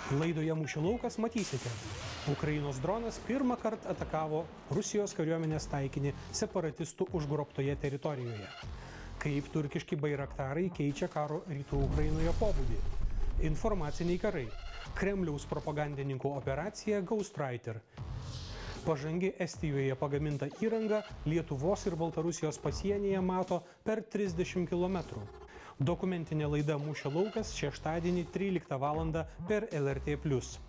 Laidoje Mūšio laukas matysite. Ukrainos dronas pirmą kartą atakavo Rusijos kariuomenės taikinį separatistų užgrobtoje teritorijoje. Kaip turkiški bairaktarai keičia karo rytų Ukrainoje pobūdį. Informaciniai karai. Kremliaus propagandininkų operacija Ghostwriter. Pažangi Estijoje pagaminta įranga Lietuvos ir Baltarusijos pasienyje mato per 30 km. Dokumentinė laida Mūšio laukas šeštadienį 13 val. Per LRT+.